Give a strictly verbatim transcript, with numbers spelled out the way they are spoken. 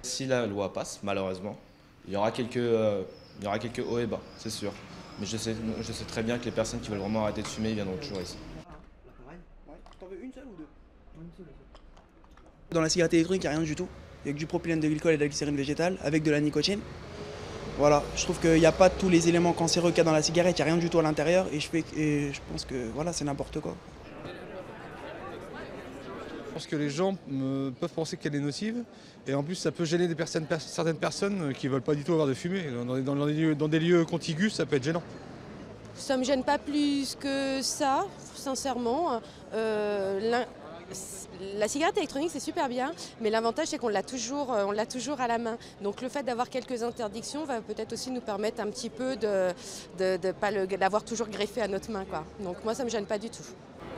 si la loi passe, malheureusement, il y aura quelques, euh, il y aura quelques hauts et bas, c'est sûr. Mais je sais, je sais très bien que les personnes qui veulent vraiment arrêter de fumer, ils viendront toujours ici. T'en veux une seule ou deux? Dans la cigarette électronique, il n'y a rien du tout. Il n'y a que du propylène de glycol et de la glycérine végétale avec de la nicotine. Voilà, je trouve qu'il n'y a pas tous les éléments cancéreux qu'il y a dans la cigarette, il n'y a rien du tout à l'intérieur et je, fais, et je pense que voilà, c'est n'importe quoi. Je pense que les gens me, peuvent penser qu'elle est nocive et en plus ça peut gêner des personnes, certaines personnes qui ne veulent pas du tout avoir de fumée. Dans des, dans des lieux, dans des lieux contigus, ça peut être gênant. Ça ne me gêne pas plus que ça, sincèrement. Euh, la cigarette électronique, c'est super bien, mais l'avantage, c'est qu'on l'a toujours, on l'a toujours à la main. Donc le fait d'avoir quelques interdictions va peut-être aussi nous permettre un petit peu de, de, de pas le, d'avoir toujours greffé à notre main, quoi. Donc moi, ça ne me gêne pas du tout.